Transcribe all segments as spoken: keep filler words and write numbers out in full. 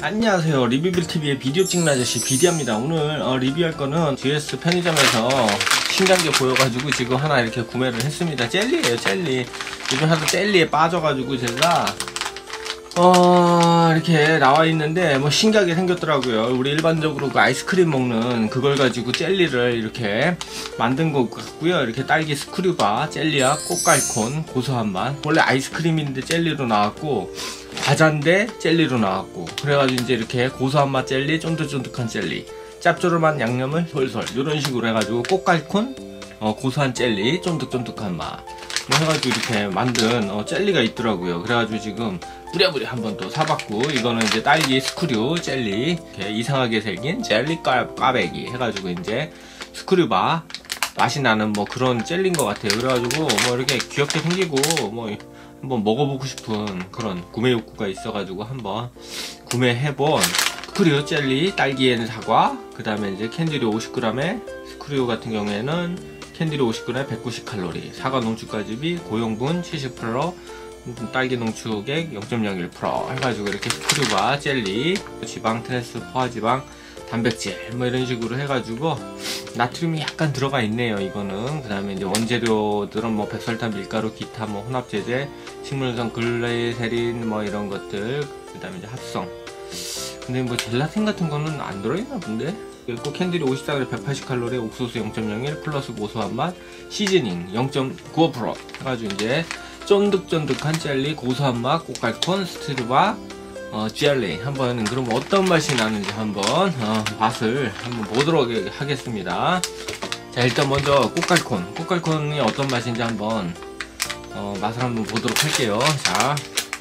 안녕하세요. 리뷰빌티비의 비디오 찍는 아저씨 비디입니다. 오늘 어, 리뷰할 거는 지에스 편의점에서 신기한 게 보여가지고 지금 하나 이렇게 구매를 했습니다. 젤리예요, 젤리. 요즘 하도 젤리에 빠져가지고 제가 어 이렇게 나와 있는데 뭐 신기하게 생겼더라고요. 우리 일반적으로 그 아이스크림 먹는 그걸 가지고 젤리를 이렇게 만든 것 같고요. 이렇게 딸기 스크류바, 젤리와 꽃갈콘, 고소한 맛. 원래 아이스크림인데 젤리로 나왔고 과자인데 젤리로 나왔고, 그래가지고 이제 이렇게 고소한 맛 젤리, 쫀득쫀득한 젤리, 짭조름한 양념을 솔솔 이런 식으로 해가지고 꽃갈콘, 어, 고소한 젤리, 쫀득쫀득한 맛 뭐 해가지고 이렇게 만든 어, 젤리가 있더라고요. 그래가지고 지금 부랴부랴 한번 또 사봤고, 이거는 이제 딸기 스크류 젤리, 이렇게 이상하게 생긴 젤리 까, 까베기 해가지고 이제 스크류바 맛이 나는 뭐 그런 젤리인 것 같아요. 그래가지고 뭐 이렇게 귀엽게 생기고 뭐 한번 먹어보고 싶은 그런 구매 욕구가 있어가지고 한번 구매해본 스크류 젤리, 딸기에는 사과, 그 다음에 이제 캔디류 오십 그램에 스크류 같은 경우에는 캔디류 오십 그램 백구십 칼로리, 사과 농축가집이 고용분 칠십 퍼센트, 딸기 농축액 영 점 영일 퍼센트 해가지고 이렇게 스크류바 젤리, 지방, 트랜스, 포화지방, 단백질 뭐 이런 식으로 해가지고 나트륨이 약간 들어가 있네요. 이거는 그 다음에 이제 원재료들은 뭐 백설탕, 밀가루, 기타 뭐 혼합제제, 식물성 글리세린 뭐 이런 것들, 그 다음에 이제 합성. 근데 뭐 젤라틴 같은 거는 안 들어있나 본데. 그리고 캔디리 오십사 그램 백팔십 칼로리, 옥수수 영 점 영일 플러스 고소한 맛, 시즈닝 영 점 구오 퍼센트 해가지고 이제 쫀득쫀득한 젤리, 고소한 맛, 꽃갈콘, 스트루바 어, 젤리. 한번 그럼 어떤 맛이 나는지 한번 어, 맛을 한번 보도록 하겠습니다. 자, 일단 먼저 꽃갈콘 꽃갈콘이 어떤 맛인지 한번 어, 맛을 한번 보도록 할게요. 자,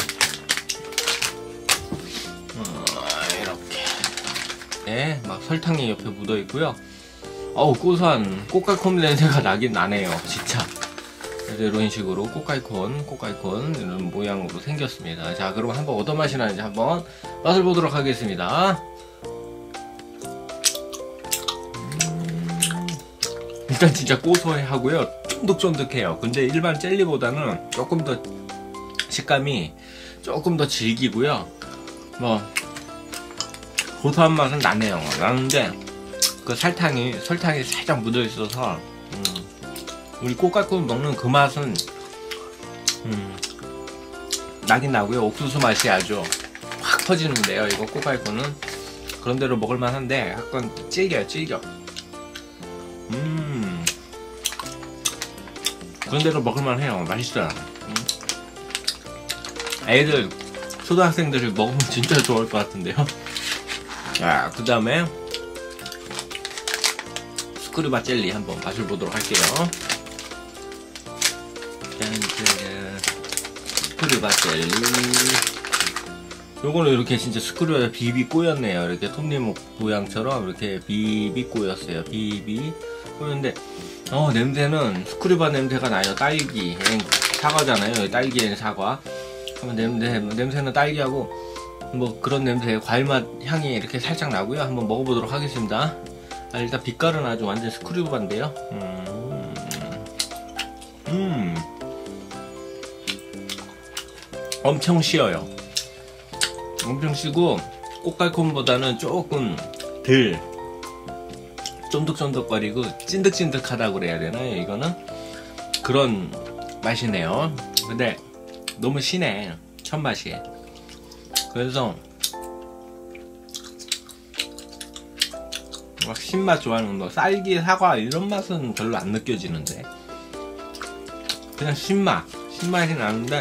어, 이렇게 네, 막 설탕이 옆에 묻어 있고요. 어우, 고소한 꽃갈콘 냄새가 나긴 나네요, 진짜. 그래서 이런 식으로 꽃갈콘, 꽃갈콘 이런 모양으로 생겼습니다. 자, 그럼 한번 어떤 맛이 나는지 한번 맛을 보도록 하겠습니다. 음, 일단 진짜 고소해하고요, 쫀득쫀득해요. 근데 일반 젤리보다는 조금 더 식감이 조금 더 질기고요, 뭐 고소한 맛은 나네요. 나는데 그 설탕이 설탕이 살짝 묻어 있어서 음, 우리 꽃갈콘 먹는 그 맛은 음, 나긴 나고요. 옥수수 맛이 아주 확 퍼지는데요. 이거 꽃갈콘은 그런 대로 먹을만 한데 약간 질겨요, 질겨. 음, 그런 대로 먹을만 해요. 맛있어요. 음. 애들, 초등학생들이 먹으면 진짜 좋아할 것 같은데요. 자, 그 다음에 스크류바 젤리 한번 맛을 보도록 할게요. 스크류바 젤리, 요거는 이렇게 진짜 스크류바 비비 꼬였네요. 이렇게 톱니목 모양처럼 이렇게 비비 꼬였어요. 비비 꼬였는데 어 냄새는 스크류바 냄새가 나요. 딸기, 사과잖아요. 딸기엔 사과. 그러면 냄새, 냄새는 딸기하고 뭐 그런 냄새, 과일맛 향이 이렇게 살짝 나고요. 한번 먹어보도록 하겠습니다. 아, 일단 빛깔은 아주 완전 스크류바인데요. 음, 음. 엄청 쉬어요. 엄청 쉬고 꽃갈콘보다는 조금 덜 쫀득쫀득거리고 찐득찐득하다고 그래야 되나요? 이거는 그런 맛이네요. 근데 너무 시네, 첫맛이. 그래서 막 신맛 좋아하는 거, 쌀기, 사과 이런 맛은 별로 안 느껴지는데 그냥 신맛, 신맛이 나는데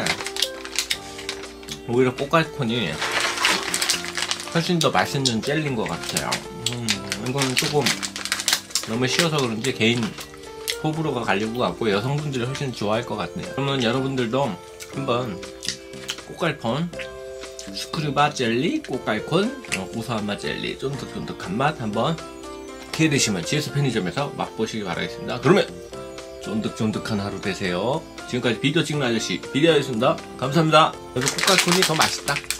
오히려 꽃갈콘이 훨씬 더 맛있는 젤리인 것 같아요. 음, 이건 조금 너무 쉬워서 그런지 개인 호불호가 갈릴 것 같고 여성분들이 훨씬 좋아할 것 같네요. 그러면 여러분들도 한번 꽃갈콘, 스크류바 젤리, 꽃갈콘, 어, 고소한 맛 젤리, 쫀득쫀득한 맛 한번 기회 되시면 지에스 편의점에서 맛보시기 바라겠습니다. 그러면 쫀득쫀득한 하루 되세요. 지금까지 비디오 찍는 아저씨 비디오였습니다. 감사합니다. 그래서 꽃갈콘이 더 맛있다.